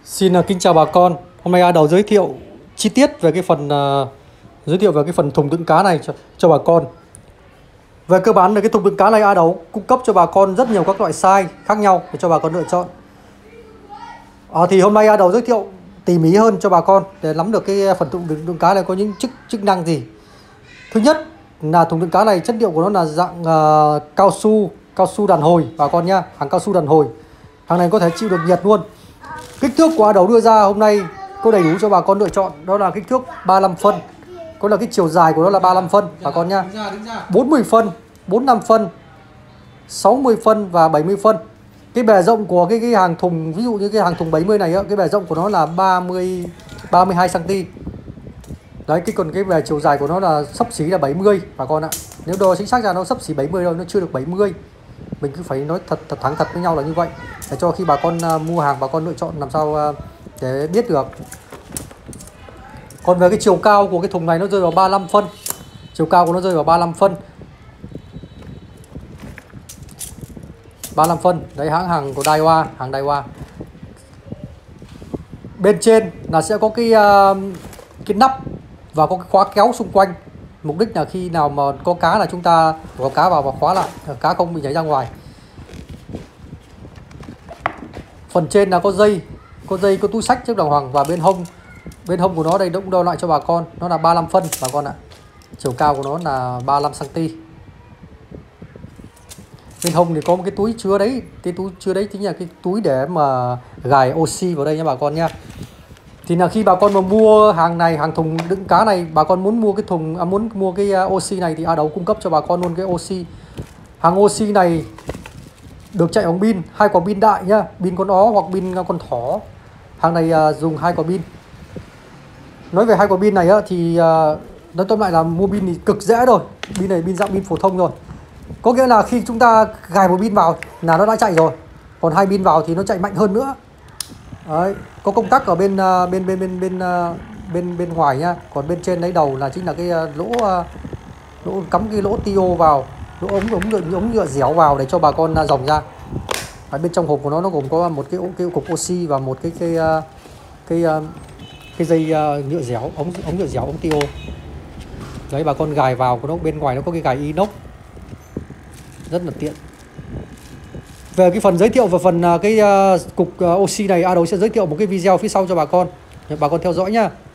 Xin kính chào bà con. Hôm nay A Đầu giới thiệu chi tiết về cái phần thùng đựng cá này cho bà con. Về cơ bản là cái thùng đựng cá này A Đầu cung cấp cho bà con rất nhiều các loại size khác nhau để cho bà con lựa chọn. Thì hôm nay A Đầu giới thiệu tỉ mỉ hơn cho bà con để nắm được cái phần thùng đựng cá này có những chức năng gì. Thứ nhất là thùng đựng cá này chất liệu của nó là dạng cao su đàn hồi bà con nhá, hàng cao su đàn hồi. Hàng này có thể chịu được nhiệt luôn. Kích thước của A Đầu đưa ra hôm nay có đầy đủ cho bà con lựa chọn, đó là kích thước 35 phân. Có là cái chiều dài của nó là 35 phân bà con nha. 40 phân, 45 phân, 60 phân và 70 phân. Cái bề rộng của cái hàng thùng, ví dụ như cái hàng thùng 70 này á, cái bề rộng của nó là 32 cm. Đấy, còn cái bề chiều dài của nó là xấp xí là 70 bà con ạ. Nếu đo chính xác ra nó xấp xí 70 đâu, nó chưa được 70. Mình cứ phải nói thật thẳng thật với nhau là như vậy, để cho khi bà con mua hàng bà con lựa chọn làm sao để biết được. Còn về cái chiều cao của cái thùng này nó rơi vào 35 phân. Chiều cao của nó rơi vào 35 phân. 35 phân. Đấy, hàng của Daiwa, hàng Daiwa. Bên trên là sẽ có cái nắp và có cái khóa kéo xung quanh. Mục đích là khi nào mà có cá là chúng ta có cá vào và khóa lại, cá không bị nhảy ra ngoài. Phần trên là có dây, có túi xách trước đàng hoàng, và bên hông của nó đây cũng đo lại cho bà con, nó là 35 phân bà con ạ. Chiều cao của nó là 35 cm. Bên hông thì có một cái túi chứa đấy, cái túi chứa đấy chính là cái túi để mà gài oxy vào đây nha bà con nha. Thì là khi bà con mà mua hàng này, hàng thùng đựng cá này, bà con muốn mua cái muốn mua cái oxy này thì A Đầu cung cấp cho bà con luôn cái oxy. Hàng oxy này được chạy bằng pin, 2 quả pin đại nhá, pin con ó hoặc pin con thỏ. Hàng này dùng 2 quả pin. Nói về 2 quả pin này á, thì nói tóm lại là mua pin thì cực dễ rồi. Pin này pin dạng pin phổ thông rồi. Có nghĩa là khi chúng ta gài một pin vào là nó đã chạy rồi. Còn 2 pin vào thì nó chạy mạnh hơn nữa. Đấy, có công tắc ở bên ngoài nhá. Còn bên trên lấy đầu là chính là cái lỗ cắm cái lỗ tiêu vào, lỗ ống nhựa dẻo vào để cho bà con dòng ra. Ở bên trong hộp của nó gồm có một cái cục oxy và một cái dây nhựa dẻo, ống nhựa dẻo, ống tiêu. Đấy, bà con gài vào của nó, bên ngoài nó có cái gài inox rất là tiện. Về cái phần giới thiệu về phần cục oxy này, A Đầu sẽ giới thiệu một cái video phía sau cho bà con. Bà con theo dõi nhá.